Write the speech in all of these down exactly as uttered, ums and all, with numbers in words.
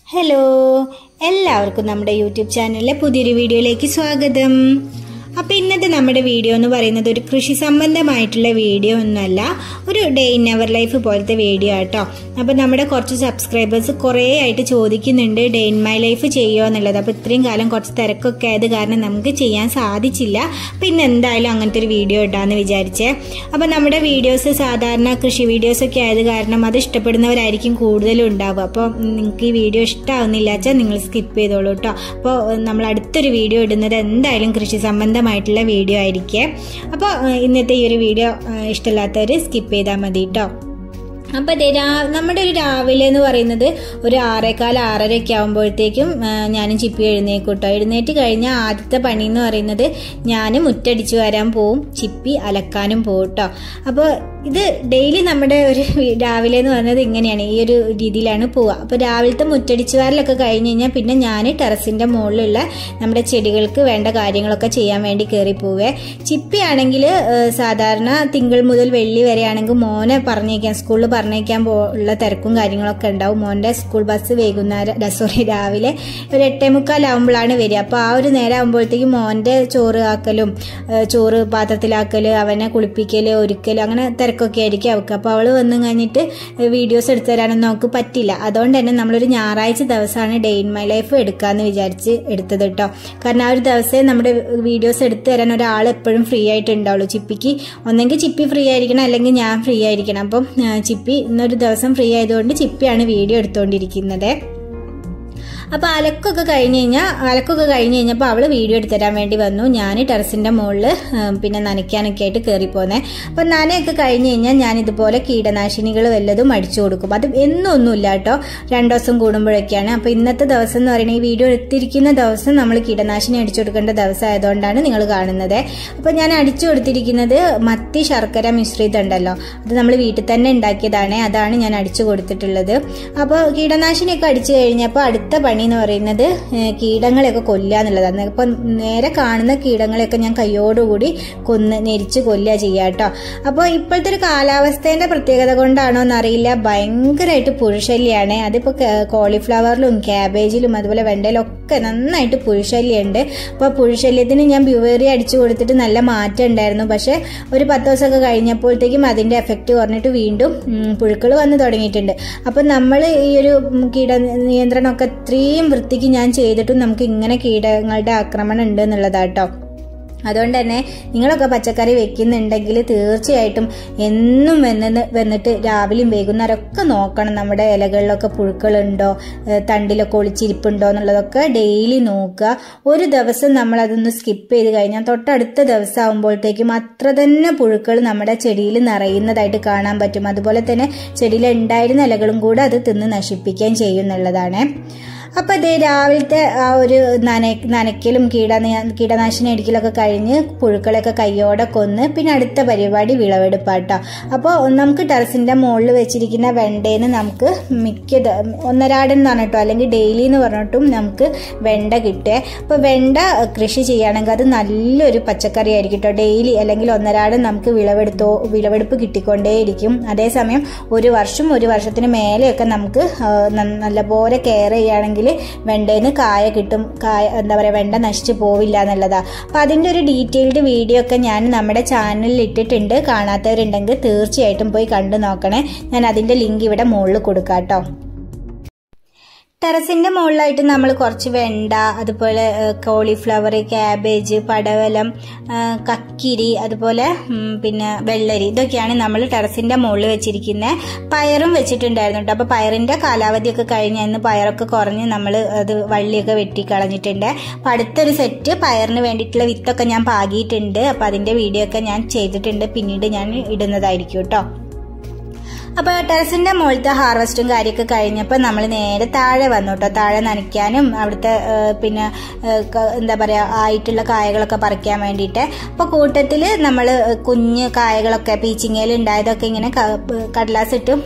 Hello, എല്ലാവർക്കും നമ്മുടെ YouTube ചാനലിലെ പുതിയൊരു വീഡിയോയിലേക്ക് സ്വാഗതം. അപ്പോൾ ഇന്നത്തെ നമ്മുടെ വീഡിയോ എന്ന് പറയുന്നത് ഒരു കൃഷി സംബന്ധമായിട്ടുള്ള വീഡിയോ ഒന്നുമല്ല, ഒരു ഡേ ഇൻ അവർ ലൈഫ് പോലത്തെ വീഡിയോ ആട്ടോ. അപ്പോൾ നമ്മുടെ കുറച്ച് സബ്സ്ക്രൈബേഴ്സ് കുറേ ആയിട്ട് ചോദിക്കുന്നുണ്ട് ഡേ ഇൻ മൈ ലൈഫ് ചെയ്യുമോ എന്നുള്ളത്. അപ്പോൾ ഇത്രയും കാലം കുറച്ച് തിരക്കൊക്കെ ആയത് കാരണം നമുക്ക് ചെയ്യാൻ സാധിച്ചില്ല. അപ്പോൾ ഇന്ന് എന്തായാലും അങ്ങനത്തെ ഒരു വീഡിയോ ഇടാമെന്ന് വിചാരിച്ചേ. അപ്പോൾ നമ്മുടെ വീഡിയോസ് സാധാരണ കൃഷി വീഡിയോസൊക്കെ ആയത് കാരണം അത് ഇഷ്ടപ്പെടുന്നവരായിരിക്കും കൂടുതലും ഉണ്ടാവുക. അപ്പോൾ നിങ്ങൾക്ക് ഈ വീഡിയോ ഇഷ്ടമാവുന്നില്ല വെച്ചാൽ നിങ്ങൾ സ്കിപ്പ് ചെയ്തോളൂ കേട്ടോ. അപ്പോൾ നമ്മൾ അടുത്തൊരു വീഡിയോ ഇടുന്നത് എന്തായാലും കൃഷി സംബന്ധമായിട്ടുള്ള വീഡിയോ ആയിരിക്കേ. അപ്പോൾ ഇന്നത്തെ ഈ ഒരു വീഡിയോ ഇഷ്ടമില്ലാത്തവർ സ്കിപ്പ് ചെയ്താൽ മതി കേട്ടോ. അപ്പം അതെ, രാ നമ്മുടെ ഒരു രാവിലെ എന്ന് പറയുന്നത് ഒരു ആറേക്കാൽ ആറരയൊക്കെ ആകുമ്പോഴത്തേക്കും ഞാനും ചിപ്പി എഴുന്നേക്കും കേട്ടോ. എഴുന്നേറ്റ് കഴിഞ്ഞാൽ ആദ്യത്തെ പണി എന്ന് പറയുന്നത് ഞാൻ മുറ്റടിച്ചു വരാൻ പോവും, ചിപ്പി അലക്കാനും പോവും കേട്ടോ. അപ്പോൾ ഇത് ഡെയിലി നമ്മുടെ ഒരു രാവിലെ എന്ന് പറയുന്നത് ഇങ്ങനെയാണ്, ഈ ഒരു രീതിയിലാണ് പോവുക. അപ്പോൾ രാവിലത്തെ മുറ്റടിച്ചു വാരലൊക്കെ കഴിഞ്ഞ് കഴിഞ്ഞാൽ പിന്നെ ഞാൻ ടെറസിൻ്റെ മുകളിലുള്ള നമ്മുടെ ചെടികൾക്ക് വേണ്ട കാര്യങ്ങളൊക്കെ ചെയ്യാൻ വേണ്ടി കയറി പോവേ. ചിപ്പി ആണെങ്കിൽ സാധാരണ തിങ്കൾ മുതൽ വെള്ളി വരെ ആണെങ്കിൽ മോനെ പറഞ്ഞേക്കാൻ സ്കൂളിൽ പറഞ്ഞേക്കാൻ ഉള്ള തിരക്കും കാര്യങ്ങളൊക്കെ ഉണ്ടാവും. മോൻ്റെ സ്കൂൾ ബസ് വൈകുന്നേരം സോറി രാവിലെ ഒരു എട്ടേ മുക്കാലാവുമ്പോഴാണ് വരിക. അപ്പോൾ ആ ഒരു നേരം ആകുമ്പോഴത്തേക്കും മോൻ്റെ ചോറ് ആക്കലും ചോറ് പാത്രത്തിലാക്കൽ, അവനെ കുളിപ്പിക്കൽ, ഒരുക്കൽ, അങ്ങനെ തിരക്കൊക്കെ ആയിരിക്കും അവൾക്ക്. അപ്പോൾ അവൾ വന്നു കഴിഞ്ഞിട്ട് വീഡിയോസ് എടുത്തു തരാനൊന്നും നമുക്ക് പറ്റില്ല. അതുകൊണ്ട് തന്നെ നമ്മളൊരു ഞായറാഴ്ച ദിവസമാണ് ഡേ ഇൻ മൈ ലൈഫ് എടുക്കാമെന്ന് വിചാരിച്ച് എടുത്തത് കേട്ടോ. കാരണം ആ ഒരു ദിവസമേ നമ്മുടെ വീഡിയോസ് എടുത്തു തരാൻ ഒരാൾ എപ്പോഴും ഫ്രീ ആയിട്ട് ഉണ്ടാവുള്ളൂ. ചിപ്പിക്ക് ഒന്നെങ്കിൽ ചിപ്പി ഫ്രീ ആയിരിക്കണം, അല്ലെങ്കിൽ ഞാൻ ഫ്രീ ആയിരിക്കണം. അപ്പം ചിപ്പി ഇന്നൊരു ദിവസം ഫ്രീ ആയതുകൊണ്ട് ചിപ്പിയാണ് വീഡിയോ എടുത്തുകൊണ്ടിരിക്കുന്നത്. അപ്പോൾ അലക്കൊക്കെ കഴിഞ്ഞ് കഴിഞ്ഞാൽ അലക്കൊക്കെ കഴിഞ്ഞ് കഴിഞ്ഞപ്പോൾ അവൾ വീഡിയോ എടുത്തുതരാൻ വേണ്ടി വന്നു. ഞാൻ ടെറസിൻ്റെ മുകളിൽ പിന്നെ നനയ്ക്കാനൊക്കെ ആയിട്ട് കയറിപ്പോന്നേ. അപ്പോൾ നനയൊക്കെ കഴിഞ്ഞ് കഴിഞ്ഞാൽ ഞാൻ ഇതുപോലെ കീടനാശിനികൾ വല്ലതും അടിച്ചു കൊടുക്കും. അത് എന്നൊന്നുമില്ല കേട്ടോ, രണ്ടു ദിവസം കൂടുമ്പോഴൊക്കെയാണ്. അപ്പോൾ ഇന്നത്തെ ദിവസം എന്ന് പറയുന്നത് ഈ വീഡിയോ എടുത്തിരിക്കുന്ന ദിവസം നമ്മൾ കീടനാശിനി അടിച്ചു കൊടുക്കേണ്ട ദിവസം ആയതുകൊണ്ടാണ് നിങ്ങൾ കാണുന്നത്. അപ്പോൾ ഞാൻ അടിച്ചു കൊടുത്തിരിക്കുന്നത് മത്തി ശർക്കര മിശ്രിതം ഉണ്ടല്ലോ, അത് നമ്മൾ വീട്ടിൽ തന്നെ ഉണ്ടാക്കിയതാണ്, അതാണ് ഞാൻ അടിച്ചു കൊടുത്തിട്ടുള്ളത്. അപ്പോൾ കീടനാശിനിയൊക്കെ അടിച്ചു കഴിഞ്ഞപ്പോൾ അടുത്ത പണി എന്ന് പറയുന്നത് കീടങ്ങളെയൊക്കെ കൊല്ലുക എന്നുള്ളതാണ്. അപ്പം നേരെ കാണുന്ന കീടങ്ങളെയൊക്കെ ഞാൻ കയ്യോടുകൂടി കൊന്ന് നെരിച്ച് കൊല്ലുക ചെയ്യുക കേട്ടോ. അപ്പോൾ ഇപ്പോഴത്തെ ഒരു കാലാവസ്ഥേൻ്റെ പ്രത്യേകത കൊണ്ടാണോ എന്നറിയില്ല, ഭയങ്കരമായിട്ട് പുഴുശല്യാണ്. അതിപ്പോൾ കോളിഫ്ലവറിലും ക്യാബേജിലും അതുപോലെ വെണ്ടയിലും ഒക്കെ നന്നായിട്ട് പുഴുശല്യമുണ്ട്. അപ്പോൾ പുഴുശല്യത്തിന് ഞാൻ ബ്യൂവേറി അടിച്ചു കൊടുത്തിട്ട് നല്ല മാറ്റം ഉണ്ടായിരുന്നു. പക്ഷേ ഒരു പത്ത് ദിവസമൊക്കെ കഴിഞ്ഞപ്പോഴത്തേക്കും അതിൻ്റെ എഫക്റ്റ് കുറഞ്ഞിട്ട് വീണ്ടും പുഴുക്കൾ വന്ന് തുടങ്ങിയിട്ടുണ്ട്. അപ്പം നമ്മൾ ഈ ഒരു കീട നിയന്ത്രണമൊക്കെ ഇത്രയും വൃത്തിക്ക് ഞാൻ ചെയ്തിട്ടും നമുക്ക് ഇങ്ങനെ കീടങ്ങളുടെ ആക്രമണം ഉണ്ട് എന്നുള്ളതാട്ടോ. അതുകൊണ്ട് തന്നെ നിങ്ങളൊക്കെ പച്ചക്കറി വെക്കുന്നുണ്ടെങ്കിൽ തീർച്ചയായിട്ടും എന്നും വന്ന് വന്നിട്ട് രാവിലെയും വൈകുന്നേരമൊക്കെ നോക്കണം നമ്മുടെ ഇലകളിലൊക്കെ പുഴുക്കളുണ്ടോ, തണ്ടിലൊക്കെ ഒളിച്ചിരിപ്പുണ്ടോ എന്നുള്ളതൊക്കെ ഡെയിലി നോക്കുക. ഒരു ദിവസം നമ്മളതൊന്ന് സ്കിപ്പ് ചെയ്ത് കഴിഞ്ഞാൽ തൊട്ടടുത്ത ദിവസം ആകുമ്പോഴത്തേക്കും അത്ര തന്നെ പുഴുക്കൾ നമ്മുടെ ചെടിയിൽ നിറയുന്നതായിട്ട് കാണാൻ പറ്റും. അതുപോലെ തന്നെ ചെടിയിൽ ഉണ്ടായിരുന്ന ഇലകളും കൂടെ അത് തിന്ന് നശിപ്പിക്കുകയും ചെയ്യുന്നുള്ളതാണ്. അപ്പം അതേ രാവിലത്തെ ആ ഒരു നന നനയ്ക്കലും കീട കീടനാശിനി അടിക്കലൊക്കെ കഴിഞ്ഞ് പുഴുക്കളൊക്കെ കയ്യോടെ കൊന്ന് പിന്നെ അടുത്ത പരിപാടി വിളവെടുപ്പാട്ടോ. അപ്പോൾ നമുക്ക് ടെറസിൻ്റെ മുകളിൽ വെച്ചിരിക്കുന്ന വെണ്ടേന്ന് നമുക്ക് മിക്ക ഒന്നരാടൻ എന്ന് പറഞ്ഞിട്ടോ അല്ലെങ്കിൽ ഡെയിലി എന്ന് പറഞ്ഞിട്ടും നമുക്ക് വെണ്ട കിട്ടുക. അപ്പോൾ വെണ്ട കൃഷി ചെയ്യുകയാണെങ്കിൽ അത് നല്ലൊരു പച്ചക്കറി ആയിരിക്കും കേട്ടോ. ഡെയിലി അല്ലെങ്കിൽ ഒന്നരാടൻ നമുക്ക് വിളവെടുത്തോ വിളവെടുപ്പ് കിട്ടിക്കൊണ്ടേയിരിക്കും. അതേസമയം ഒരു വർഷം ഒരു വർഷത്തിന് മേലെയൊക്കെ നമുക്ക് നല്ലപോലെ കെയർ ചെയ്യുകയാണെങ്കിൽ വെണ്ടേന്ന് കായ കിട്ടും. കായ എന്താ പറയുക, വെണ്ട നശിച്ചു പോവില്ല എന്നുള്ളതാ. അപ്പം അതിൻ്റെ ഒരു ഡീറ്റെയിൽഡ് വീഡിയോ ഒക്കെ ഞാൻ നമ്മുടെ ചാനലിൽ ഇട്ടിട്ടുണ്ട്. കാണാത്തവരുണ്ടെങ്കിൽ തീർച്ചയായിട്ടും പോയി കണ്ടു നോക്കണേ. ഞാൻ അതിൻ്റെ ലിങ്ക് ഇവിടെ മുകളിൽ കൊടുക്കാം കേട്ടോ. ടെറസിൻ്റെ മുകളിലായിട്ട് നമ്മൾ കുറച്ച് വെണ്ട, അതുപോലെ കോളിഫ്ലവർ, ക്യാബേജ്, പടവലം, കക്കിരി, അതുപോലെ പിന്നെ വെള്ളരി, ഇതൊക്കെയാണ് നമ്മൾ ടെറസിൻ്റെ മുകളിൽ വെച്ചിരിക്കുന്നത്. പയറും വെച്ചിട്ടുണ്ടായിരുന്നു കേട്ടോ. അപ്പോൾ പയറിൻ്റെ കാലാവധിയൊക്കെ കഴിഞ്ഞ് ഇന്ന് പയറൊക്കെ കുറഞ്ഞ് നമ്മൾ അത് വള്ളിയൊക്കെ വെട്ടിക്കളഞ്ഞിട്ടുണ്ട്. അപ്പോൾ അടുത്തൊരു സെറ്റ് പയറിന് വേണ്ടിയിട്ടുള്ള വിത്തൊക്കെ ഞാൻ പാകിയിട്ടുണ്ട്. അപ്പോൾ അതിൻ്റെ വീഡിയോ ഒക്കെ ഞാൻ ചെയ്തിട്ടുണ്ട്, പിന്നീട് ഞാൻ ഇടുന്നതായിരിക്കും കേട്ടോ. അപ്പോൾ ടെറസിൻ്റെ മുകളിലത്തെ ഹാർവസ്റ്റും കാര്യമൊക്കെ കഴിഞ്ഞപ്പോൾ നമ്മൾ നേരെ താഴെ വന്നു കേട്ടോ. താഴെ നനയ്ക്കാനും അവിടുത്തെ പിന്നെ എന്താ പറയുക ആയിട്ടുള്ള കായകളൊക്കെ പറിക്കാൻ വേണ്ടിയിട്ട്. അപ്പോൾ കൂട്ടത്തിൽ നമ്മൾ കുഞ്ഞ് കായകളൊക്കെ പീച്ചിങ്ങയിൽ ഉണ്ടായതൊക്കെ ഇങ്ങനെ കടലാസ് ഇട്ട്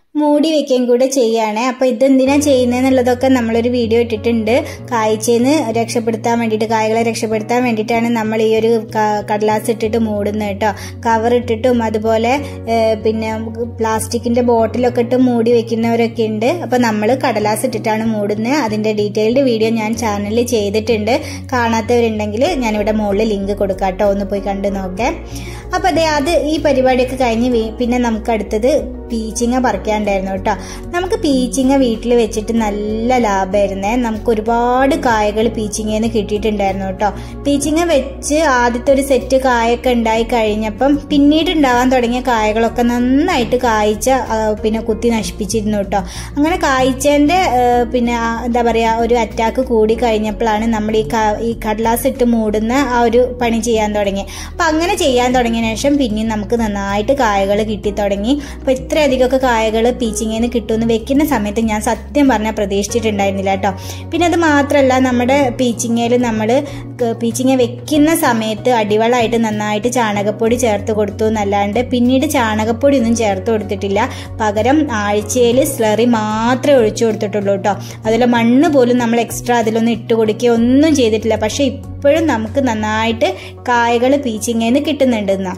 മൂടി വെക്കുകയും കൂടെ ചെയ്യുകയാണ്. അപ്പോൾ ഇതെന്തിനാ ചെയ്യുന്നതെന്നുള്ളതൊക്കെ നമ്മളൊരു വീഡിയോ ഇട്ടിട്ടുണ്ട്. കായ്ച്ചേന്ന് രക്ഷപ്പെടുത്താൻ വേണ്ടിയിട്ട്, കായകളെ രക്ഷപ്പെടുത്താൻ വേണ്ടിയിട്ടാണ് നമ്മൾ ഈ ഒരു കടലാസ് ഇട്ടിട്ട് മൂടുന്നത് കേട്ടോ. കവർ ഇട്ടിട്ടും അതുപോലെ പിന്നെ പ്ലാസ്റ്റിക്കിൻ്റെ ബോട്ടിലൊക്കെ ഇട്ട് മൂടി വെക്കുന്നവരൊക്കെ ഉണ്ട്. അപ്പോൾ നമ്മൾ കടലാസ് ഇട്ടിട്ടാണ് മൂടുന്നത്. അതിൻ്റെ ഡീറ്റെയിൽഡ് വീഡിയോ ഞാൻ ചാനലിൽ ചെയ്തിട്ടുണ്ട്. കാണാത്തവരുണ്ടെങ്കിൽ ഞാനിവിടെ മുകളിൽ ലിങ്ക് കൊടുക്കാം കേട്ടോ, ഒന്ന് പോയി കണ്ടു നോക്കാം. അപ്പോൾ അതെ, അത് ഈ പരിപാടിയൊക്കെ കഴിഞ്ഞ് പിന്നെ നമുക്ക് അടുത്തത് പീച്ചിങ്ങ പറിക്കാണ്ടായിരുന്നു കേട്ടോ. നമുക്ക് പീച്ചിങ്ങ വീട്ടിൽ വെച്ചിട്ട് നല്ല ലാഭമായിരുന്നേ. നമുക്ക് ഒരുപാട് കായകൾ പീച്ചിങ്ങയിൽ നിന്ന് കിട്ടിയിട്ടുണ്ടായിരുന്നു കേട്ടോ. പീച്ചിങ്ങ വെച്ച് ആദ്യത്തെ ഒരു സെറ്റ് കായൊക്കെ ഉണ്ടായി കഴിഞ്ഞപ്പം പിന്നീട് ഉണ്ടാവാൻ തുടങ്ങിയ കായകളൊക്കെ നന്നായിട്ട് കായ്ച്ച പിന്നെ കുത്തി നശിപ്പിച്ചിരുന്നു കേട്ടോ. അങ്ങനെ കായ്ച്ചേൻ്റെ പിന്നെ എന്താ പറയുക ഒരു അറ്റാക്ക് കൂടി കഴിഞ്ഞപ്പോഴാണ് നമ്മൾ ഈ ഈ കടലാസ് ഇട്ട് മൂടുന്ന ആ ഒരു പണി ചെയ്യാൻ തുടങ്ങി. അപ്പം അങ്ങനെ ചെയ്യാൻ തുടങ്ങിയ ശേഷം പിന്നെയും നമുക്ക് നന്നായിട്ട് കായകൾ കിട്ടി തുടങ്ങി. അപ്പോൾ ഇത്ര അധികമൊക്കെ കായകൾ പീച്ചിങ്ങയിൽ നിന്ന് കിട്ടുമെന്ന് വെക്കുന്ന സമയത്ത് ഞാൻ സത്യം പറഞ്ഞാൽ പ്രതീക്ഷിച്ചിട്ടുണ്ടായിരുന്നില്ല കേട്ടോ. പിന്നെ അത് മാത്രമല്ല, നമ്മുടെ പീച്ചിങ്ങയിൽ നമ്മൾ പീച്ചിങ്ങ വെക്കുന്ന സമയത്ത് അടിവളമായിട്ട് നന്നായിട്ട് ചാണകപ്പൊടി ചേർത്ത് കൊടുത്തു എന്നല്ലാണ്ട് പിന്നീട് ചാണകപ്പൊടി ഒന്നും ചേർത്ത് കൊടുത്തിട്ടില്ല. പകരം ആഴ്ചയിൽ സ്ലറി മാത്രമേ ഒഴിച്ചു കൊടുത്തിട്ടുള്ളൂ കേട്ടോ. അതുപോലെ മണ്ണ് പോലും നമ്മൾ എക്സ്ട്രാ അതിലൊന്നും ഇട്ട് കൊടുക്കുകയോ ഒന്നും ചെയ്തിട്ടില്ല. പക്ഷെ ഇപ്പോഴും നമുക്ക് നന്നായിട്ട് കായകൾ പീച്ചിങ്ങയിൽ നിന്ന് കിട്ടുന്നുണ്ടെന്നാ.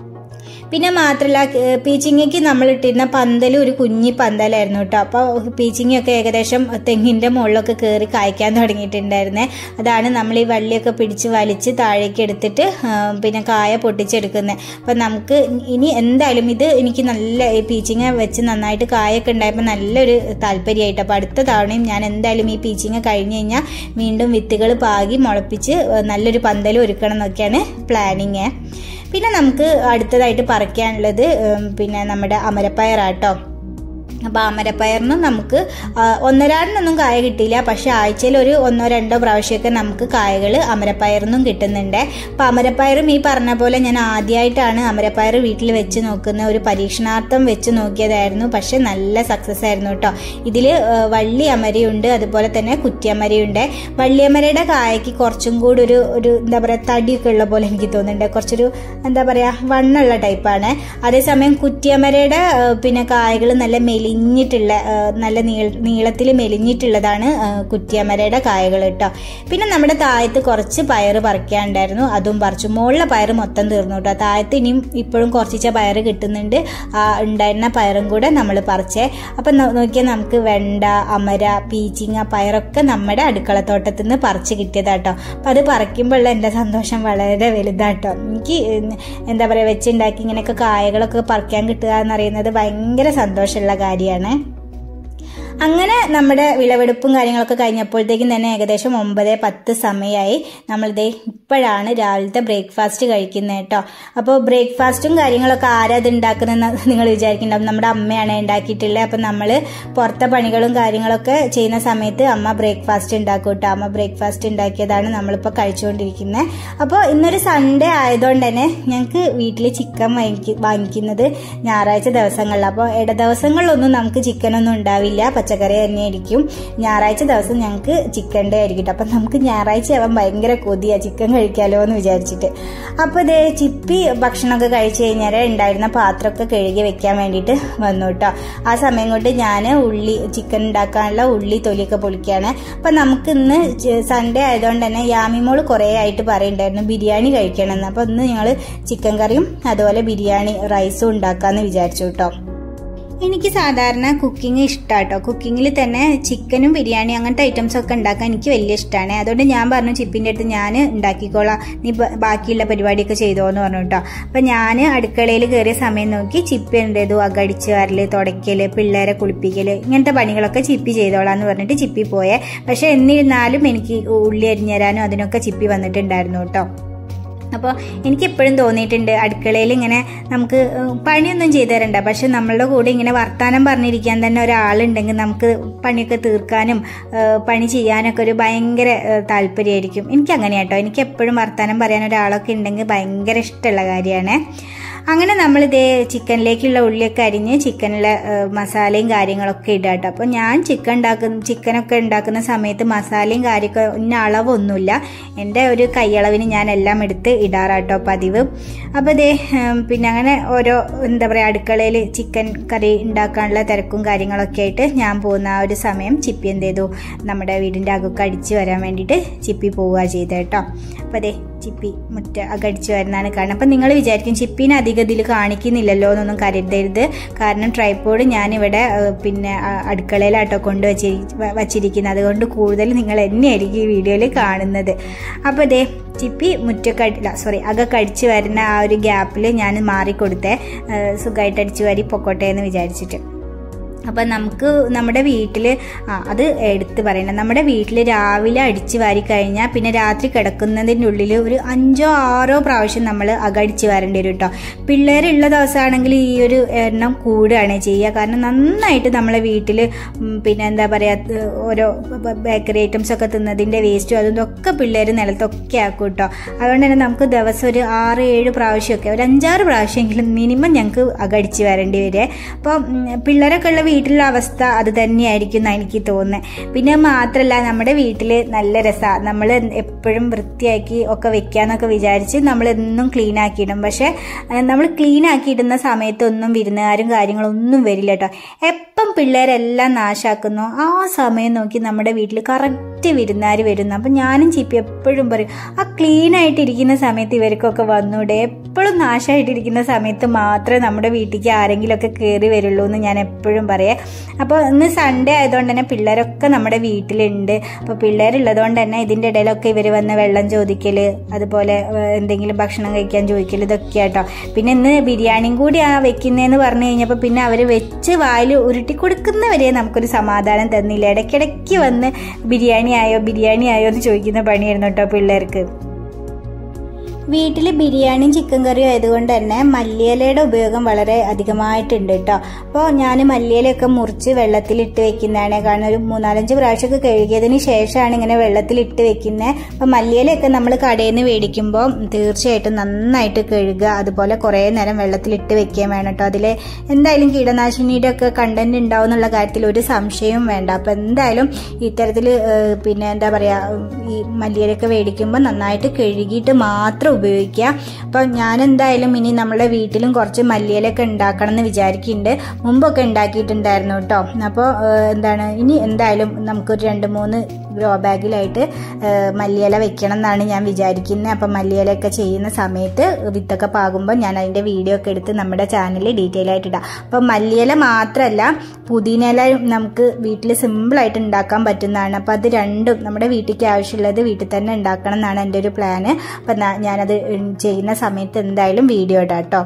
പിന്നെ മാത്രമല്ല, പീച്ചിങ്ങയ്ക്ക് നമ്മൾ ഇട്ടിരുന്ന പന്തൽ ഒരു കുഞ്ഞി പന്തലായിരുന്നു കേട്ടോ. അപ്പോൾ പീച്ചിങ്ങയൊക്കെ ഏകദേശം തെങ്ങിൻ്റെ മുകളിലൊക്കെ കയറി കായ്ക്കാൻ തുടങ്ങിയിട്ടുണ്ടായിരുന്നേ. അതാണ് നമ്മൾ ഈ വള്ളിയൊക്കെ പിടിച്ച് വലിച്ച് താഴേക്ക് എടുത്തിട്ട് പിന്നെ കായ പൊട്ടിച്ചെടുക്കുന്നത്. അപ്പം നമുക്ക് ഇനി എന്തായാലും ഇത് എനിക്ക് നല്ല പീച്ചിങ്ങ വെച്ച് നന്നായിട്ട് കായൊക്കെ ഉണ്ടായപ്പോൾ നല്ലൊരു താല്പര്യമായിട്ട്. അപ്പോൾ അടുത്ത തവണയും ഞാൻ എന്തായാലും ഈ പീച്ചിങ്ങ കഴിഞ്ഞ് കഴിഞ്ഞാൽ വീണ്ടും വിത്തുകൾ പാകി മുളപ്പിച്ച് നല്ലൊരു പന്തൽ ഒരുക്കണം എന്നൊക്കെയാണ് പ്ലാനിങ്. പിന്നെ നമുക്ക് അടുത്തതായിട്ട് പറിക്കാനുള്ളത് പിന്നെ നമ്മുടെ അമരപ്പയറാട്ടോ. അപ്പോൾ അമരപ്പയറിനും നമുക്ക് ഒന്നരാടിനൊന്നും കായ കിട്ടിയില്ല. പക്ഷെ ആഴ്ചയിൽ ഒരു ഒന്നോ രണ്ടോ പ്രാവശ്യമൊക്കെ നമുക്ക് കായകൾ അമരപ്പയറിനും കിട്ടുന്നുണ്ട്. അപ്പോൾ അമരപ്പയറും ഈ പറഞ്ഞ പോലെ ഞാൻ ആദ്യമായിട്ടാണ് അമരപ്പയർ വീട്ടിൽ വെച്ച് നോക്കുന്ന ഒരു പരീക്ഷണാർത്ഥം വെച്ച് നോക്കിയതായിരുന്നു. പക്ഷെ നല്ല സക്സസ് ആയിരുന്നു കേട്ടോ. ഇതിൽ വള്ളി അമരയുണ്ട്, അതുപോലെ തന്നെ കുറ്റിയമരയുണ്ട്. വള്ളിയമരയുടെ കായക്ക് കുറച്ചും കൂടി ഒരു ഒരു എന്താ പറയുക തടിയൊക്കെ ഉള്ള പോലെ എനിക്ക് തോന്നുന്നുണ്ട്. കുറച്ചൊരു എന്താ പറയുക വണ്ണുള്ള ടൈപ്പാണ്. അതേസമയം കുറ്റിയമരയുടെ പിന്നെ കായകൾ നല്ല മെലി മെലിഞ്ഞിട്ടുള്ള നല്ല നീള നീളത്തിൽ മെലിഞ്ഞിട്ടുള്ളതാണ് കുറ്റിയമരയുടെ കായകൾ കേട്ടോ. പിന്നെ നമ്മുടെ താഴത്ത് കുറച്ച് പയർ പറിക്കാനുണ്ടായിരുന്നു, അതും പറിച്ചു. മുകളിലെ പയർ മൊത്തം തീർന്നു കേട്ടോ. താഴത്ത് ഇനിയും ഇപ്പോഴും കുറച്ചിച്ച പയർ കിട്ടുന്നുണ്ട്. ഉണ്ടായിരുന്ന പയറും കൂടെ നമ്മൾ പറിച്ചേ. അപ്പം നോക്കിയാൽ നമുക്ക് വെണ്ട, അമര, പീച്ചിങ്ങ, പയറൊക്കെ നമ്മുടെ അടുക്കളത്തോട്ടത്തിൽ നിന്ന് പറിച്ച് കിട്ടിയതാട്ടോ. അപ്പം അത് പറിക്കുമ്പോഴുള്ള എൻ്റെ സന്തോഷം വളരെ വലുതാട്ടോ. എനിക്ക് എന്താ പറയുക വെച്ചുണ്ടാക്കി ഇങ്ങനെയൊക്കെ കായകളൊക്കെ പറിക്കാൻ കിട്ടുക എന്നറിയുന്നത് ഭയങ്കര സന്തോഷമുള്ള കാര്യമാണ്. അങ്ങനെ നമ്മുടെ വിളവെടുപ്പും കാര്യങ്ങളൊക്കെ കഴിഞ്ഞപ്പോഴത്തേക്കും തന്നെ ഏകദേശം ഒമ്പത് പത്ത് സമയമായി. നമ്മളിതേ ഇപ്പോഴാണ് രാവിലത്തെ ബ്രേക്ക്ഫാസ്റ്റ് കഴിക്കുന്നത് കേട്ടോ. അപ്പോൾ ബ്രേക്ക്ഫാസ്റ്റും കാര്യങ്ങളൊക്കെ ആരാ ഇത് ഉണ്ടാക്കുന്നതെന്ന് നിങ്ങൾ വിചാരിക്കുന്നുണ്ടാവും. നമ്മുടെ അമ്മയാണ് ഉണ്ടാക്കിയിട്ടുള്ളത്. അപ്പം നമ്മൾ പുറത്തെ പണികളും കാര്യങ്ങളൊക്കെ ചെയ്യുന്ന സമയത്ത് അമ്മ ബ്രേക്ക്ഫാസ്റ്റ് ഉണ്ടാക്കും കേട്ടോ. അമ്മ ബ്രേക്ക്ഫാസ്റ്റ് ഉണ്ടാക്കിയതാണ് നമ്മളിപ്പോൾ കഴിച്ചുകൊണ്ടിരിക്കുന്നത്. അപ്പോൾ ഇന്നൊരു സൺഡേ ആയതുകൊണ്ട് തന്നെ ഞങ്ങൾക്ക് വീട്ടിൽ ചിക്കൻ വാങ്ങി വാങ്ങിക്കുന്നത് ഞായറാഴ്ച ദിവസങ്ങളിൽ. അപ്പോൾ ഇട ദിവസങ്ങളിലൊന്നും നമുക്ക് ചിക്കനൊന്നും ഉണ്ടാവില്ല, പച്ചക്കറി തന്നെയായിരിക്കും. ഞായറാഴ്ച ദിവസം ഞങ്ങൾക്ക് ചിക്കൻ്റെ ആയിരിക്കും. അപ്പം നമുക്ക് ഞായറാഴ്ച ആവാൻ ഭയങ്കര കൊതിയാണ് ചിക്കൻ കഴിക്കാമല്ലോ എന്ന് വിചാരിച്ചിട്ട്. അപ്പോൾ ഇതേ ചിപ്പി ഭക്ഷണമൊക്കെ കഴിച്ചു കഴിഞ്ഞാൽ ഉണ്ടായിരുന്ന പാത്രമൊക്കെ കഴുകി വെക്കാൻ വേണ്ടിയിട്ട് വന്നു കേട്ടോ. ആ സമയം കൊണ്ട് ഞാൻ ഉള്ളി ചിക്കൻ ഉണ്ടാക്കാനുള്ള ഉള്ളി തൊലിയൊക്കെ പൊളിക്കുകയാണ്. അപ്പം നമുക്ക് ഇന്ന് സൺഡേ ആയതുകൊണ്ട് തന്നെ യാമിമോൾ കുറേ ആയിട്ട് പറയുന്നുണ്ടായിരുന്നു ബിരിയാണി കഴിക്കണമെന്ന്. അപ്പോൾ ഇന്ന് ഞങ്ങൾ ചിക്കൻ കറിയും അതുപോലെ ബിരിയാണി റൈസും ഉണ്ടാക്കാമെന്ന് വിചാരിച്ചു കേട്ടോ. എനിക്ക് സാധാരണ കുക്കിംഗ് ഇഷ്ടമാട്ടോ. കുക്കിങ്ങിൽ തന്നെ ചിക്കനും ബിരിയാണി അങ്ങനത്തെ ഐറ്റംസ് ഒക്കെ ഉണ്ടാക്കാൻ എനിക്ക് വലിയ ഇഷ്ടമാണ്. അതുകൊണ്ട് ഞാൻ പറഞ്ഞു ചിപ്പിൻ്റെ അടുത്ത് ഞാൻ ഉണ്ടാക്കിക്കോളാം, നീ ബാക്കിയുള്ള പരിപാടിയൊക്കെ ചെയ്തോന്ന് പറഞ്ഞു കേട്ടോ. അപ്പം ഞാൻ അടുക്കളയിൽ കയറിയ സമയം നോക്കി ചിപ്പി എന്ത് ചെയ്തു, അകടിച്ച് വരൽ, തുടയ്ക്കൽ, പിള്ളേരെ കുളിപ്പിക്കൽ, ഇങ്ങനത്തെ പണികളൊക്കെ ചിപ്പി ചെയ്തോളാം എന്ന് പറഞ്ഞിട്ട് ചിപ്പി പോയേ. പക്ഷെ എന്നിരുന്നാലും എനിക്ക് ഉള്ളി അരിഞ്ഞു തരാനും അതിനൊക്കെ ചിപ്പി വന്നിട്ടുണ്ടായിരുന്നു കേട്ടോ. അപ്പോൾ എനിക്കെപ്പോഴും തോന്നിയിട്ടുണ്ട് അടുക്കളയിൽ ഇങ്ങനെ നമുക്ക് പണിയൊന്നും ചെയ്തു തരണ്ട, പക്ഷെ നമ്മളുടെ കൂടെ ഇങ്ങനെ വർത്താനം പറഞ്ഞിരിക്കാൻ തന്നെ ഒരാളുണ്ടെങ്കിൽ നമുക്ക് പണിയൊക്കെ തീർക്കാനും പണി ചെയ്യാനൊക്കെ ഒരു ഭയങ്കര താല്പര്യമായിരിക്കും. എനിക്കങ്ങനെ കേട്ടോ. എനിക്ക് എപ്പോഴും വർത്താനം പറയാൻ ഒരാളൊക്കെ ഉണ്ടെങ്കിൽ ഭയങ്കര ഇഷ്ടമുള്ള കാര്യമാണ്. അങ്ങനെ നമ്മൾ ഇതേ ചിക്കനിലേക്കുള്ള ഉള്ളിയൊക്കെ അരിഞ്ഞ് ചിക്കനിലെ മസാലയും കാര്യങ്ങളൊക്കെ ഇടുക കേട്ടോ. അപ്പോൾ ഞാൻ ചിക്കൻ ഉണ്ടാക്കുന്ന ചിക്കനൊക്കെ ഉണ്ടാക്കുന്ന സമയത്ത് മസാലയും കാര്യമൊക്കെ ഇന്ന അളവൊന്നുമില്ല, എൻ്റെ ഒരു കൈയളവിന് ഞാൻ എല്ലാം എടുത്ത് ഇടാറാട്ടോ പതിവ്. അപ്പോൾ ഇതേ പിന്നെ അങ്ങനെ ഓരോ എന്താ പറയുക അടുക്കളയിൽ ചിക്കൻ കറി ഉണ്ടാക്കാനുള്ള തിരക്കും കാര്യങ്ങളൊക്കെ ആയിട്ട് ഞാൻ പോകുന്ന ആ ഒരു സമയം ചിപ്പി എന്ത് ചെയ്തു നമ്മുടെ വീടിൻ്റെ അകമൊക്കെ അടിച്ച് വരാൻ വേണ്ടിയിട്ട് ചിപ്പി പോവുക ചെയ്തത് കേട്ടോ. അപ്പോൾ അതെ ചിപ്പി മുറ്റ അകടിച്ച് വരുന്നതാണ് കാരണം. അപ്പം നിങ്ങൾ വിചാരിക്കും ചിപ്പീനെ അധികം ഇതിൽ കാണിക്കുന്നില്ലല്ലോ എന്നൊന്നും കരുതരുത്. കാരണം ട്രൈപോഡ് ഞാനിവിടെ പിന്നെ അടുക്കളയിലാട്ടോ കൊണ്ട് വച്ചി വച്ചിരിക്കുന്നത്, അതുകൊണ്ട് കൂടുതൽ നിങ്ങൾ എന്നെയായിരിക്കും ഈ വീഡിയോയിൽ കാണുന്നത്. അപ്പോൾ ഇതേ ചിപ്പി മുറ്റക്കടില്ല സോറി അകമൊക്കെ അടിച്ച് വരുന്ന ആ ഒരു ഗ്യാപ്പിൽ ഞാൻ മാറിക്കൊടുത്തേ സുഖമായിട്ട് അടിച്ചു വാരി പൊക്കോട്ടെ എന്ന് വിചാരിച്ചിട്ട്. അപ്പം നമുക്ക് നമ്മുടെ വീട്ടിൽ ആ അത് എടുത്ത് പറയണം, നമ്മുടെ വീട്ടിൽ രാവിലെ അടിച്ച് വാരി കഴിഞ്ഞാൽ പിന്നെ രാത്രി കിടക്കുന്നതിൻ്റെ ഉള്ളിൽ ഒരു അഞ്ചോ ആറോ പ്രാവശ്യം നമ്മൾ അകടിച്ച് വരേണ്ടി വരും കേട്ടോ. പിള്ളേരുള്ള ദിവസമാണെങ്കിൽ ഈ ഒരു എണ്ണം കൂടുകയാണ് ചെയ്യുക. കാരണം നന്നായിട്ട് നമ്മളെ വീട്ടിൽ പിന്നെ എന്താ പറയുക ഓരോ ബേക്കറി ഐറ്റംസ് ഒക്കെ തിന്നതിൻ്റെ വേസ്റ്റും അതും ഇതൊക്കെ പിള്ളേർ നിലത്തൊക്കെ ആക്കും കേട്ടോ. അതുകൊണ്ട് തന്നെ നമുക്ക് ദിവസം ഒരു ആറ് ഏഴ് പ്രാവശ്യമൊക്കെ ഒരു അഞ്ചാറ് പ്രാവശ്യമെങ്കിലും മിനിമം ഞങ്ങൾക്ക് അകടിച്ച് വരേണ്ടി വരെ. അപ്പോൾ പിള്ളേരൊക്കെ ഉള്ള വീട്ടിലുള്ള അവസ്ഥ അത് തന്നെയായിരിക്കും എന്നാണ് എനിക്ക് തോന്നുന്നത്. പിന്നെ മാത്രമല്ല നമ്മുടെ വീട്ടിൽ നല്ല രസമാണ്, നമ്മൾ എപ്പോഴും വൃത്തിയാക്കി ഒക്കെ വെക്കാന്നൊക്കെ വിചാരിച്ച് നമ്മൾ എന്നും ക്ലീൻ ആക്കിയിടും. പക്ഷെ നമ്മൾ ക്ലീൻ ആക്കിയിടുന്ന സമയത്തൊന്നും വിരുന്നുകാരും കാര്യങ്ങളൊന്നും വരില്ല കേട്ടോ. എപ്പം പിള്ളേരെല്ലാം നാശാക്കുന്നു ആ സമയം നോക്കി നമ്മുടെ വീട്ടിൽ കറക്റ്റ് വിരുന്നുകാർ വരുന്നു. അപ്പം ഞാനും ചിപ്പി എപ്പോഴും പറയും ആ ക്ലീൻ ആയിട്ടിരിക്കുന്ന സമയത്ത് ഇവർക്കൊക്കെ വന്നൂടെ, എപ്പോഴും നാശമായിട്ടിരിക്കുന്ന സമയത്ത് മാത്രമേ നമ്മുടെ വീട്ടിലേക്ക് ആരെങ്കിലുമൊക്കെ കയറി വരുള്ളൂ എന്ന് ഞാൻ എപ്പോഴും പറയും. അപ്പോൾ ഇന്ന് സൺഡേ ആയതുകൊണ്ട് തന്നെ പിള്ളേരൊക്കെ നമ്മുടെ വീട്ടിലുണ്ട്. അപ്പോൾ പിള്ളേരുള്ളതുകൊണ്ട് തന്നെ ഇതിൻ്റെ ഇടയിലൊക്കെ ഇവർ വന്ന് വെള്ളം ചോദിക്കൽ അതുപോലെ എന്തെങ്കിലും ഭക്ഷണം കഴിക്കാൻ ചോദിക്കൽ ഇതൊക്കെ കേട്ടോ. പിന്നെ ഇന്ന് ബിരിയാണിയും കൂടി ആ വെക്കുന്നതെന്ന് പറഞ്ഞു കഴിഞ്ഞപ്പോൾ പിന്നെ അവർ വെച്ച് വായിൽ ഉരുട്ടി കൊടുക്കുന്നവരെ നമുക്കൊരു സമാധാനം തന്നില്ല. ഇടയ്ക്കിടയ്ക്ക് വന്ന് ബിരിയാണി ആയോ ബിരിയാണി ആയോ എന്ന് ചോദിക്കുന്ന പണിയായിരുന്നു കേട്ടോ പിള്ളേർക്ക്. വീട്ടിൽ ബിരിയാണിയും ചിക്കൻ കറിയും ആയതുകൊണ്ട് തന്നെ മല്ലിയിലയുടെ ഉപയോഗം വളരെ അധികമായിട്ടുണ്ട് കേട്ടോ. അപ്പോൾ ഞാൻ മല്ലിയിലയൊക്കെ മുറിച്ച് വെള്ളത്തിലിട്ട് വെക്കുന്നതാണ്. കാരണം ഒരു മൂന്നാലഞ്ച് പ്രാവശ്യമൊക്കെ കഴുകിയതിന് ശേഷമാണ് ഇങ്ങനെ വെള്ളത്തിലിട്ട് വെക്കുന്നത്. അപ്പോൾ മല്ലിയിലയൊക്കെ നമ്മൾ കടയിൽ നിന്ന് മേടിക്കുമ്പോൾ തീർച്ചയായിട്ടും നന്നായിട്ട് കഴുകുക, അതുപോലെ കുറേ നേരം വെള്ളത്തിലിട്ട് വെക്കുകയും വേണം കേട്ടോ. അതിൽ എന്തായാലും കീടനാശിനിയുടെ ഒക്കെ കണ്ടന്റ് ഉണ്ടാവും എന്നുള്ള കാര്യത്തിൽ ഒരു സംശയവും വേണ്ട. അപ്പോൾ എന്തായാലും ഇത്തരത്തിൽ പിന്നെ എന്താ പറയുക ഈ മല്ലിയിലയൊക്കെ മേടിക്കുമ്പോൾ നന്നായിട്ട് കഴുകിയിട്ട് മാത്രം ഉപയോഗിക്കുക. അപ്പം ഞാൻ എന്തായാലും ഇനി നമ്മുടെ വീട്ടിലും കുറച്ച് മല്ലിയിലൊക്കെ ഉണ്ടാക്കണം എന്ന് വിചാരിക്കുന്നുണ്ട്. മുമ്പൊക്കെ ഉണ്ടാക്കിയിട്ടുണ്ടായിരുന്നു കേട്ടോ. അപ്പോൾ എന്താണ് ഇനി എന്തായാലും നമുക്കൊരു രണ്ട് മൂന്ന് ഗ്രോ ബാഗിലായിട്ട് മല്ലിയില വെക്കണം എന്നാണ് ഞാൻ വിചാരിക്കുന്നത്. അപ്പം മല്ലിയിലൊക്കെ ചെയ്യുന്ന സമയത്ത് വിത്തൊക്കെ പാകുമ്പോൾ ഞാൻ അതിൻ്റെ വീഡിയോ ഒക്കെ എടുത്ത് നമ്മുടെ ചാനലിൽ ഡീറ്റെയിൽ ആയിട്ട് ഇടാം. അപ്പം മല്ലിയില മാത്രമല്ല പുതിനയില നമുക്ക് വീട്ടിൽ സിമ്പിളായിട്ട് ഉണ്ടാക്കാൻ പറ്റുന്നതാണ്. അപ്പം അത് രണ്ടും നമ്മുടെ വീട്ടിലേക്ക് ആവശ്യമുള്ളത് വീട്ടിൽ തന്നെ ഉണ്ടാക്കണം എന്നാണ് എൻ്റെ ഒരു പ്ലാന്. അപ്പം ഞാനത് ചെയ്യുന്ന സമയത്ത് എന്തായാലും വീഡിയോ ഇടാം കേട്ടോ.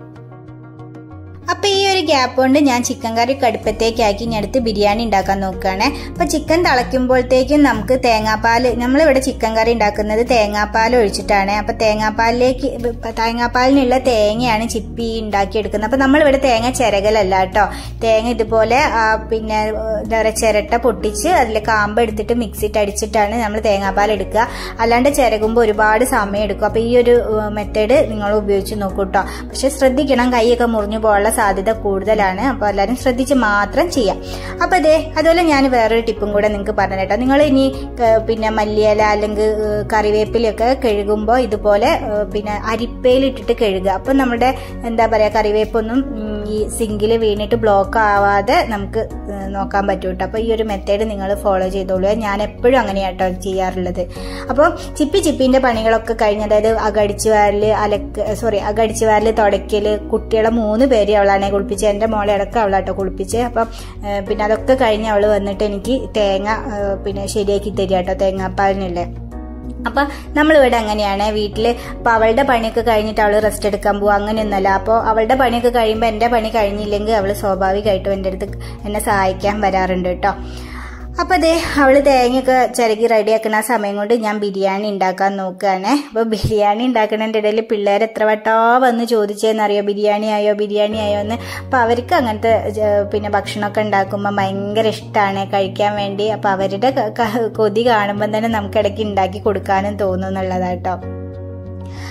അപ്പോൾ ഈ ഒരു ഗ്യാപ്പ് കൊണ്ട് ഞാൻ ചിക്കൻ കറി കടുപ്പത്തേക്കാക്കി ഇനി അടുത്ത് ബിരിയാണി ഉണ്ടാക്കാൻ നോക്കുകയാണ്. അപ്പോൾ ചിക്കൻ തിളയ്ക്കുമ്പോഴത്തേക്കും നമുക്ക് തേങ്ങാപ്പാൽ, നമ്മളിവിടെ ചിക്കൻ കറി ഉണ്ടാക്കുന്നത് തേങ്ങാപ്പാൽ ഒഴിച്ചിട്ടാണ്. അപ്പോൾ തേങ്ങാപ്പാലിലേക്ക് തേങ്ങാപ്പാലിനുള്ള തേങ്ങയാണ് ചിപ്പി ഉണ്ടാക്കിയെടുക്കുന്നത്. അപ്പോൾ നമ്മളിവിടെ തേങ്ങ ചിരകലല്ല കേട്ടോ. തേങ്ങ ഇതുപോലെ പിന്നെ എന്താ പറയുക ചിരട്ട പൊട്ടിച്ച് അതിൽ കാമ്പ് എടുത്തിട്ട് മിക്സിയിട്ട് അടിച്ചിട്ടാണ് നമ്മൾ തേങ്ങാപ്പാൽ എടുക്കുക. അല്ലാണ്ട് ചിരകുമ്പോൾ ഒരുപാട് സമയം എടുക്കും. അപ്പോൾ ഈ ഒരു മെത്തേഡ് നിങ്ങൾ ഉപയോഗിച്ച് നോക്കൂ കേട്ടോ. പക്ഷെ ശ്രദ്ധിക്കണം, കൈയൊക്കെ മുറിഞ്ഞു പോകാനുള്ള സാധ്യത കൂടുതലാണ്. അപ്പോൾ എല്ലാവരും ശ്രദ്ധിച്ച് മാത്രം ചെയ്യാം. അപ്പോൾ അതെ അതുപോലെ ഞാൻ വേറൊരു ടിപ്പും കൂടെ നിങ്ങൾക്ക് പറഞ്ഞു കേട്ടോ. നിങ്ങൾ ഇനി പിന്നെ മല്ലിയില അല്ലെങ്കിൽ കറിവേപ്പിലൊക്കെ കഴുകുമ്പോൾ ഇതുപോലെ പിന്നെ അരിപ്പയിലിട്ടിട്ട് കഴുകുക. അപ്പം നമ്മുടെ എന്താ പറയുക കറിവേപ്പൊന്നും ഈ സിങ്കിൽ വീണിട്ട് ബ്ലോക്ക് ആവാതെ നമുക്ക് നോക്കാൻ പറ്റും കേട്ടോ. അപ്പോൾ ഈ ഒരു മെത്തേഡ് നിങ്ങൾ ഫോളോ ചെയ്തോളൂ. ഞാൻ എപ്പോഴും അങ്ങനെയാട്ടോ ചെയ്യാറുള്ളത്. അപ്പോൾ ചിപ്പി ചിപ്പിന്റെ പണികളൊക്കെ കഴിഞ്ഞ്, അതായത് അകടിച്ചു വാരല് അലക്ക് സോറി അകടിച്ചു വാരല് തുടയ്ക്കല്, കുട്ടികളെ മൂന്ന് പേര് അവളാണ് കുളിപ്പിച്ച്, എൻ്റെ മോളെ അടക്കം അവളാട്ടോ കുളിപ്പിച്ച്. അപ്പം പിന്നെ അതൊക്കെ കഴിഞ്ഞ് അവൾ വന്നിട്ട് എനിക്ക് തേങ്ങ പിന്നെ ശരിയാക്കി തരിക കേട്ടോ, തേങ്ങാപ്പാലിനുള്ള. അപ്പം നമ്മളിവിടെ അങ്ങനെയാണ് വീട്ടിൽ. അപ്പോൾ അവളുടെ പണിയൊക്കെ കഴിഞ്ഞിട്ട് അവൾ റെസ്റ്റ് എടുക്കാൻ പോകുക, അങ്ങനെയൊന്നുമല്ല. അപ്പോൾ അവളുടെ പണിയൊക്കെ കഴിയുമ്പോൾ എൻ്റെ പണി കഴിഞ്ഞില്ലെങ്കിൽ അവൾ സ്വാഭാവികമായിട്ടും എൻ്റെ അടുത്ത് എന്നെ സഹായിക്കാൻ വരാറുണ്ട് കേട്ടോ. അപ്പോൾ അതേ അവൾ തേങ്ങയൊക്കെ ചിരകി റെഡിയാക്കുന്ന ആ സമയം കൊണ്ട് ഞാൻ ബിരിയാണി ഉണ്ടാക്കാൻ നോക്കുകയാണ്. അപ്പോൾ ബിരിയാണി ഉണ്ടാക്കുന്നതിൻ്റെ ഇടയിൽ പിള്ളേർ എത്ര വട്ടോ വന്ന് ചോദിച്ചതെന്നറിയോ ബിരിയാണി ആയോ ബിരിയാണി ആയോ എന്ന്. അപ്പോൾ അവർക്ക് അങ്ങനത്തെ പിന്നെ ഭക്ഷണമൊക്കെ ഉണ്ടാക്കുമ്പോൾ ഭയങ്കര ഇഷ്ടമാണ് കഴിക്കാൻ വേണ്ടി. അപ്പോൾ അവരുടെ കൊതി കാണുമ്പോൾ തന്നെ നമുക്കിടയ്ക്ക് ഉണ്ടാക്കി കൊടുക്കാനും തോന്നും എന്നുള്ളതാട്ടോ.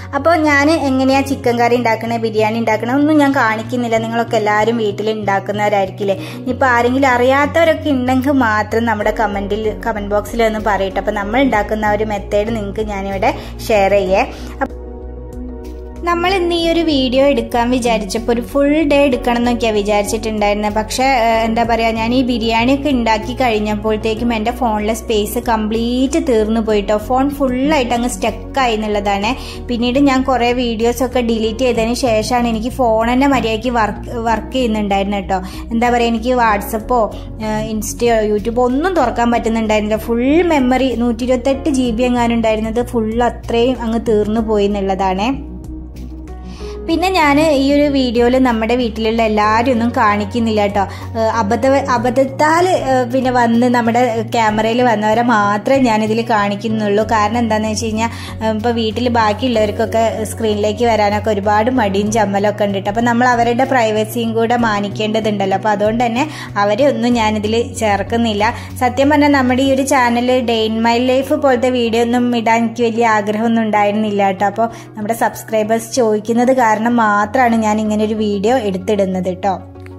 അപ്പോൾ ഞാൻ എങ്ങനെയാ ചിക്കൻ കറി ഉണ്ടാക്കണേ, ബിരിയാണി ഉണ്ടാക്കണേ ഒന്നും ഞാൻ കാണിക്കുന്നില്ല. നിങ്ങളൊക്കെ എല്ലാവരും വീട്ടിൽ ഉണ്ടാക്കുന്നവരായിരിക്കില്ലേ. ഇനിയിപ്പോൾ ആരെങ്കിലും അറിയാത്തവരൊക്കെ ഉണ്ടെങ്കിൽ മാത്രം നമ്മുടെ കമന്റിൽ കമന്റ് ബോക്സിൽ ഒന്ന് പറയട്ടെ. അപ്പോൾ നമ്മൾ ഉണ്ടാക്കുന്ന ഒരു മെത്തേഡ് നിങ്ങൾക്ക് ഞാനിവിടെ ഷെയർ ചെയ്യേ. നമ്മൾ ഇന്ന് ഈ ഒരു വീഡിയോ എടുക്കാൻ വിചാരിച്ചപ്പോൾ ഒരു ഫുൾ ഡേ എടുക്കണം എന്നൊക്കെയാണ് വിചാരിച്ചിട്ടുണ്ടായിരുന്നത്. പക്ഷേ എന്താ പറയുക, ഞാൻ ഈ ബിരിയാണിയൊക്കെ ഉണ്ടാക്കി കഴിഞ്ഞപ്പോഴത്തേക്കും എൻ്റെ ഫോണിലെ സ്പേസ് കംപ്ലീറ്റ് തീർന്നു പോയിട്ടോ. ഫോൺ ഫുള്ളായിട്ട് അങ്ങ് സ്റ്റക്കായി എന്നുള്ളതാണ്. പിന്നീട് ഞാൻ കുറേ വീഡിയോസൊക്കെ ഡിലീറ്റ് ചെയ്തതിന് ശേഷമാണ് എനിക്ക് ഫോൺ തന്നെ മര്യാദയ്ക്ക് വർക്ക് വർക്ക് ചെയ്യുന്നുണ്ടായിരുന്നു കേട്ടോ. എന്താ പറയുക, എനിക്ക് വാട്സപ്പോ ഇൻസ്റ്റയോ യൂട്യൂബോ ഒന്നും തുറക്കാൻ പറ്റുന്നുണ്ടായിരുന്നില്ല. ഫുൾ മെമ്മറി നൂറ്റി ഇരുപത്തെട്ട് ജി ബി എങ്ങാനും ഉണ്ടായിരുന്നത് ഫുൾ അത്രയും അങ്ങ് തീർന്നു പോയി എന്നുള്ളതാണ്. പിന്നെ ഞാൻ ഈ ഒരു വീഡിയോയിൽ നമ്മുടെ വീട്ടിലുള്ള എല്ലാവരും ഒന്നും കാണിക്കുന്നില്ല കേട്ടോ. അബദ്ധ അബദ്ധത്താൽ പിന്നെ വന്ന് നമ്മുടെ ക്യാമറയിൽ വന്നവരെ മാത്രമേ ഞാനിതിൽ കാണിക്കുന്നുള്ളൂ. കാരണം എന്താണെന്ന് വെച്ച് കഴിഞ്ഞാൽ ഇപ്പോൾ വീട്ടിൽ ബാക്കിയുള്ളവർക്കൊക്കെ സ്ക്രീനിലേക്ക് വരാനൊക്കെ ഒരുപാട് മടിയും ചമ്മലൊക്കെ ഉണ്ട് കേട്ടോ. അപ്പോൾ നമ്മൾ അവരുടെ പ്രൈവസിയും കൂടെ മാനിക്കേണ്ടതുണ്ടല്ലോ. അപ്പോൾ അതുകൊണ്ട് തന്നെ അവരെ ഒന്നും ഞാനിതിൽ ചേർക്കുന്നില്ല. സത്യം പറഞ്ഞാൽ നമ്മുടെ ഈ ഒരു channel day in my life പോലത്തെ വീഡിയോ ഒന്നും ഇടാൻ എനിക്ക് വലിയ ആഗ്രഹമൊന്നും ഉണ്ടായിരുന്നില്ല കേട്ടോ. അപ്പോൾ നമ്മുടെ സബ്സ്ക്രൈബേഴ്സ് ചോദിക്കുന്നത് കാരണം മാത്രമാണ് ഞാൻ ഇങ്ങനെ ഒരു വീഡിയോ എടുത്തിടുന്നത് കേട്ടോ.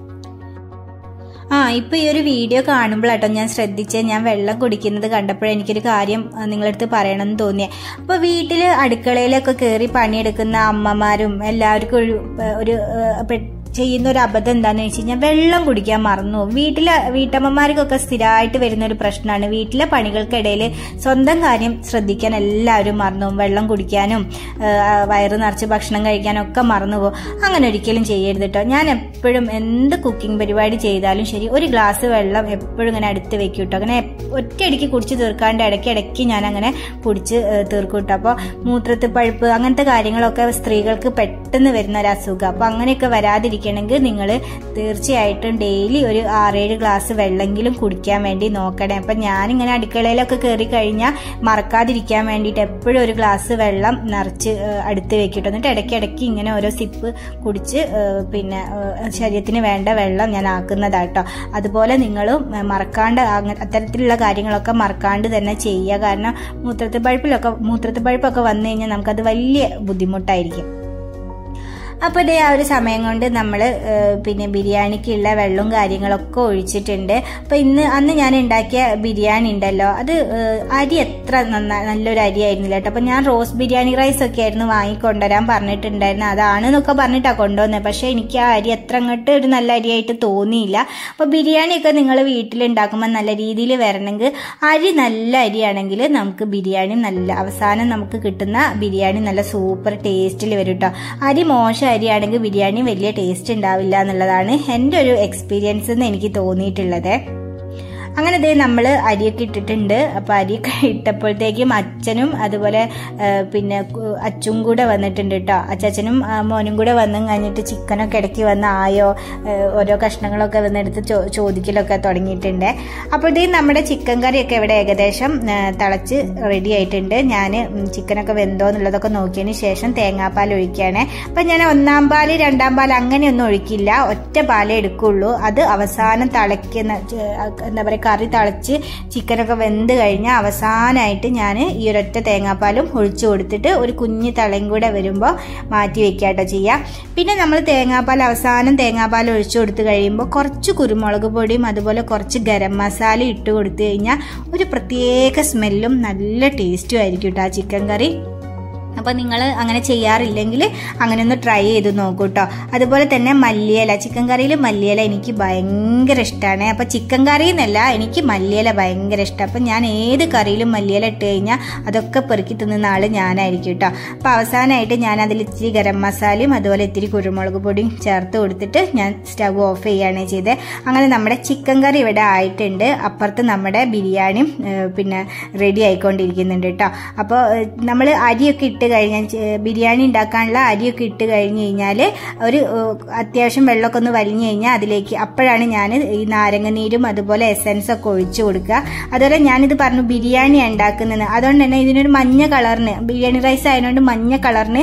ആ ഇപ്പൊ ഈ ഒരു വീഡിയോ കാണുമ്പോഴാട്ടോ ഞാൻ ശ്രദ്ധിച്ച് ഞാൻ വെള്ളം കുടിക്കുന്നത് കണ്ടപ്പോഴേ എനിക്കൊരു കാര്യം നിങ്ങളടുത്ത് പറയണമെന്ന് തോന്നിയേ. അപ്പൊ വീട്ടില് അടുക്കളയിലൊക്കെ കയറി പണിയെടുക്കുന്ന അമ്മമാരും എല്ലാവർക്കും ഒരു ഒരു ചെയ്യുന്ന ഒരു അബദ്ധം എന്താണെന്ന് വെച്ച് കഴിഞ്ഞാൽ വെള്ളം കുടിക്കാൻ മറന്നു. വീട്ടിലെ വീട്ടമ്മമാർക്കൊക്കെ സ്ഥിരമായിട്ട് വരുന്ന ഒരു പ്രശ്നമാണ്. വീട്ടിലെ പണികൾക്കിടയിൽ സ്വന്തം കാര്യം ശ്രദ്ധിക്കാൻ എല്ലാവരും മറന്നു. വെള്ളം കുടിക്കാനും വയറ് നിറച്ച് ഭക്ഷണം കഴിക്കാനും ഒക്കെ മറന്നു പോകും. അങ്ങനെ ഒരിക്കലും ചെയ്യരുത് കേട്ടോ. ഞാൻ എപ്പോഴും എന്ത് കുക്കിംഗ് പരിപാടി ചെയ്താലും ശരി ഒരു ഗ്ലാസ് വെള്ളം എപ്പോഴും ഇങ്ങനെ അടുത്ത് വെക്കും കേട്ടോ. അങ്ങനെ ഒറ്റയടിക്ക് കുടിച്ച് തീർക്കാണ്ട് ഇടയ്ക്ക് ഇടയ്ക്ക് ഞാൻ അങ്ങനെ കുടിച്ച് തീർക്കും കേട്ടോ. അപ്പോൾ മൂത്രത്തിൽ പഴുപ്പ് അങ്ങനത്തെ കാര്യങ്ങളൊക്കെ സ്ത്രീകൾക്ക് പെട്ടെന്ന് വരുന്ന ഒരു അസുഖം. അപ്പോൾ അങ്ങനെയൊക്കെ വരാതിരിക്കും ണെങ്കിൽ നിങ്ങൾ തീർച്ചയായിട്ടും ഡെയിലി ഒരു ആറേഴ് ഗ്ലാസ് വെള്ളമെങ്കിലും കുടിക്കാൻ വേണ്ടി നോക്കണേ. അപ്പം ഞാനിങ്ങനെ അടുക്കളയിലൊക്കെ കയറി കഴിഞ്ഞാൽ മറക്കാതിരിക്കാൻ വേണ്ടിയിട്ട് എപ്പോഴും ഒരു ഗ്ലാസ് വെള്ളം നിറച്ച് അടുത്ത് വെക്കിട്ടോ. എന്നിട്ട് ഇടയ്ക്ക് ഇടയ്ക്ക് ഇങ്ങനെ ഓരോ സിപ്പ് കുടിച്ച് പിന്നെ ശരീരത്തിന് വേണ്ട വെള്ളം ഞാൻ ആക്കുന്നതാട്ടോ. അതുപോലെ നിങ്ങളും മറക്കാണ്ട് അത്തരത്തിലുള്ള കാര്യങ്ങളൊക്കെ മറക്കാണ്ട് തന്നെ ചെയ്യുക. കാരണം മൂത്രത്തിൽ പഴുപ്പിലൊക്കെ മൂത്രത്തിൽ പഴുപ്പൊക്കെ വന്നു കഴിഞ്ഞാൽ നമുക്കത് വലിയ ബുദ്ധിമുട്ടായിരിക്കും. അപ്പോൾ ഇതേ ആ ഒരു സമയം കൊണ്ട് നമ്മൾ പിന്നെ ബിരിയാണിക്കുള്ള വെള്ളവും കാര്യങ്ങളൊക്കെ ഒഴിച്ചിട്ടുണ്ട്. അപ്പോൾ ഇന്ന് അന്ന് ഞാൻ ഉണ്ടാക്കിയ ബിരിയാണി ഉണ്ടല്ലോ, അത് അരി എത്ര നന്നാ നല്ലൊരു അരി ആയിരുന്നില്ല കേട്ടോ. അപ്പോൾ ഞാൻ റോസ് ബിരിയാണി റൈസ് ഒക്കെ ആയിരുന്നു വാങ്ങിക്കൊണ്ടുവരാൻ പറഞ്ഞിട്ടുണ്ടായിരുന്നു. അതാണെന്നൊക്കെ പറഞ്ഞിട്ടാണ് കൊണ്ടുവന്നത്. പക്ഷേ എനിക്ക് ആ അരി എത്ര അങ്ങോട്ട് ഒരു നല്ല അരിയായിട്ട് തോന്നിയില്ല. അപ്പോൾ ബിരിയാണിയൊക്കെ നിങ്ങൾ വീട്ടിലുണ്ടാക്കുമ്പോൾ നല്ല രീതിയിൽ വരണമെങ്കിൽ അരി നല്ല അരിയാണെങ്കിൽ നമുക്ക് ബിരിയാണി നല്ല അവസാനം നമുക്ക് കിട്ടുന്ന ബിരിയാണി നല്ല സൂപ്പർ ടേസ്റ്റിൽ വരും കേട്ടോ. അരി മോശം അരിയാണെങ്കിൽ ബിരിയാണി വലിയ ടേസ്റ്റ് ഉണ്ടാവില്ല എന്നുള്ളതാണ് എൻ്റെ ഒരു എക്സ്പീരിയൻസ് എന്ന് എനിക്ക് തോന്നിയിട്ടുള്ളത്. അങ്ങനെ ഇതേ നമ്മൾ അരിയൊക്കെ ഇട്ടിട്ടുണ്ട്. അപ്പോൾ അരിയൊക്കെ ഇട്ടപ്പോഴത്തേക്കും അച്ഛനും അതുപോലെ പിന്നെ അച്ഛനും കൂടെ വന്നിട്ടുണ്ട് കേട്ടോ. അച്ഛനും മോനും കൂടെ വന്നും കഴിഞ്ഞിട്ട് ചിക്കനൊക്കെ ഇടയ്ക്ക് വന്ന് ആയോ ഓരോ കഷ്ണങ്ങളൊക്കെ വന്നെടുത്ത് ചോ ചോദിക്കലൊക്കെ തുടങ്ങിയിട്ടുണ്ട്. അപ്പോൾ ഇതേ നമ്മുടെ ചിക്കൻ കറിയൊക്കെ ഇവിടെ ഏകദേശം തിളച്ച് റെഡി ആയിട്ടുണ്ട്. ഞാൻ ചിക്കനൊക്കെ വെന്തോ എന്നുള്ളതൊക്കെ നോക്കിയതിന് ശേഷം തേങ്ങാപ്പാൽ ഒഴിക്കുകയാണ്. അപ്പം ഞാൻ ഒന്നാം പാൽ രണ്ടാം പാൽ അങ്ങനെയൊന്നും ഒഴിക്കില്ല, ഒറ്റ പാലേ എടുക്കുള്ളൂ. അത് അവസാനം തിളയ്ക്കുന്ന എന്താ പറയുക കറി തിളച്ച് ചിക്കനൊക്കെ വെന്ത് കഴിഞ്ഞാൽ അവസാനമായിട്ട് ഞാൻ ഈ ഒരൊറ്റ തേങ്ങാപ്പാലും ഒഴിച്ചു കൊടുത്തിട്ട് ഒരു കുഞ്ഞ് തിളയും കൂടെ വരുമ്പോൾ മാറ്റി വെക്കാട്ടോ ചെയ്യാം. പിന്നെ നമ്മൾ തേങ്ങാപ്പാൽ അവസാനം തേങ്ങാപ്പാൽ ഒഴിച്ചു കൊടുത്ത് കഴിയുമ്പോൾ കുറച്ച് കുരുമുളക് പൊടിയും അതുപോലെ കുറച്ച് ഗരം മസാല ഇട്ട് കൊടുത്തു കഴിഞ്ഞാൽ ഒരു പ്രത്യേക സ്മെല്ലും നല്ല ടേസ്റ്റും ആയിരിക്കും കേട്ടോ ആ ചിക്കൻ കറി. അപ്പോൾ നിങ്ങൾ അങ്ങനെ ചെയ്യാറില്ലെങ്കിൽ അങ്ങനെ ഒന്ന് ട്രൈ ചെയ്ത് നോക്കൂ കേട്ടോ. അതുപോലെ തന്നെ മല്ലിയില, ചിക്കൻ കറിയിൽ മല്ലിയില എനിക്ക് ഭയങ്കര ഇഷ്ടമാണ്. അപ്പോൾ ചിക്കൻ കറി എന്നല്ല, എനിക്ക് മല്ലിയില ഭയങ്കര ഇഷ്ടം. അപ്പം ഞാൻ ഏത് കറിയിലും മല്ലിയില ഇട്ട് കഴിഞ്ഞാൽ അതൊക്കെ പെറുക്കി തിന്നുന്ന ആൾ ഞാനായിരിക്കും കേട്ടോ. അപ്പോൾ അവസാനമായിട്ട് ഞാൻ അതിൽ ഇത്തിരി ഗരം മസാലയും അതുപോലെ ഇത്തിരി കുരുമുളക് പൊടിയും ചേർത്ത് കൊടുത്തിട്ട് ഞാൻ സ്റ്റവ് ഓഫ് ചെയ്യുകയാണ് ചെയ്തത്. അങ്ങനെ നമ്മുടെ ചിക്കൻ കറി ഇവിടെ ആയിട്ടുണ്ട്. അപ്പുറത്ത് നമ്മുടെ ബിരിയാണിയും പിന്നെ റെഡി ആയിക്കൊണ്ടിരിക്കുന്നുണ്ട് കേട്ടോ. അപ്പോൾ നമ്മൾ അരിയൊക്കെ ഇട്ട് കഴിഞ്ഞാൽ ബിരിയാണി ഉണ്ടാക്കാനുള്ള അരിയൊക്കെ ഇട്ട് കഴിഞ്ഞ് കഴിഞ്ഞാൽ ഒരു അത്യാവശ്യം വെള്ളമൊക്കെ ഒന്ന് വലിഞ്ഞു കഴിഞ്ഞാൽ അതിലേക്ക് അപ്പോഴാണ് ഞാൻ ഈ നാരങ്ങ നീരും അതുപോലെ എസൻസ് ഒക്കെ ഒഴിച്ചു കൊടുക്കുക. അതുപോലെ ഞാനിത് പറഞ്ഞു ബിരിയാണി ഉണ്ടാക്കുന്നത്, അതുകൊണ്ട് തന്നെ ഇതിനൊരു മഞ്ഞ കളറിന് ബിരിയാണി റൈസ് ആയതുകൊണ്ട് മഞ്ഞ കളറിന്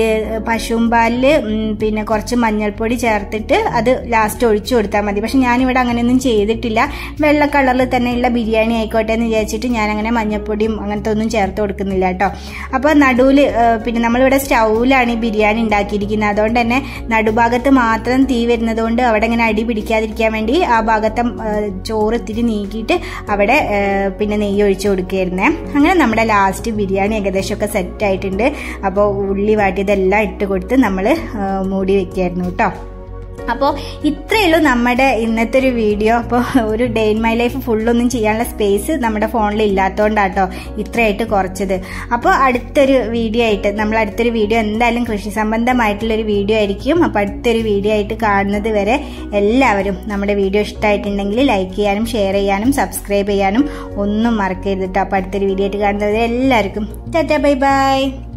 പശുമ്പാലിൽ പിന്നെ കുറച്ച് മഞ്ഞൾപ്പൊടി ചേർത്തിട്ട് അത് ലാസ്റ്റ് ഒഴിച്ചു കൊടുത്താൽ മതി. പക്ഷെ ഞാനിവിടെ അങ്ങനെയൊന്നും ചെയ്തിട്ടില്ല. വെള്ള കളറിൽ തന്നെയുള്ള ബിരിയാണി ആയിക്കോട്ടെ എന്ന് വിചാരിച്ചിട്ട് ഞാൻ അങ്ങനെ മഞ്ഞൾപ്പൊടിയും അങ്ങനത്തെ ഒന്നും ചേർത്ത് കൊടുക്കുന്നില്ല കേട്ടോ. അപ്പോൾ നടുവിൽ പിന്നെ നമ്മളിവിടെ സ്റ്റൗവിലാണ് ഈ ബിരിയാണി ഉണ്ടാക്കിയിരിക്കുന്നത്. അതുകൊണ്ട് തന്നെ നടുഭാഗത്ത് മാത്രം തീ വരുന്നത് കൊണ്ട് അവിടെ ഇങ്ങനെ അടി പിടിക്കാതിരിക്കാൻ വേണ്ടി ആ ഭാഗത്തെ ചോറ് ഇത്തിരി നീക്കിയിട്ട് അവിടെ പിന്നെ നെയ്യ് ഒഴിച്ചു കൊടുക്കുകയായിരുന്നേ. അങ്ങനെ നമ്മുടെ ലാസ്റ്റ് ബിരിയാണി ഏകദേശമൊക്കെ സെറ്റ് ആയിട്ടുണ്ട്. അപ്പോൾ ഉള്ളി വാട്ടിയതെല്ലാം ഇട്ട് കൊടുത്ത് നമ്മൾ മൂടി വെക്കുകയായിരുന്നു കേട്ടോ. അപ്പോൾ ഇത്രയേ ഉള്ളൂ നമ്മുടെ ഇന്നത്തെ ഒരു വീഡിയോ. അപ്പോൾ ഒരു ഡേ ഇൻ മൈ ലൈഫ് ഫുള്ളൊന്നും ചെയ്യാനുള്ള സ്പേസ് നമ്മുടെ ഫോണിൽ ഇല്ലാത്തതുകൊണ്ടാട്ടോ ഇത്രയായിട്ട് കുറച്ചത്. അപ്പോൾ അടുത്തൊരു വീഡിയോ ആയിട്ട് നമ്മൾ അടുത്തൊരു വീഡിയോ എന്തായാലും കൃഷി സംബന്ധമായിട്ടുള്ളൊരു വീഡിയോ ആയിരിക്കും. അപ്പോൾ അടുത്തൊരു വീഡിയോ ആയിട്ട് കാണുന്നത് വരെ എല്ലാവരും നമ്മുടെ വീഡിയോ ഇഷ്ടമായിട്ടുണ്ടെങ്കിൽ ലൈക്ക് ചെയ്യാനും ഷെയർ ചെയ്യാനും സബ്സ്ക്രൈബ് ചെയ്യാനും ഒന്നും മറക്കരുത് കേട്ടോ. അപ്പോൾ അടുത്തൊരു വീഡിയോ ആയിട്ട് കാണുന്നത് വരെ എല്ലാവർക്കും ടാറ്റാ ബൈ ബൈ.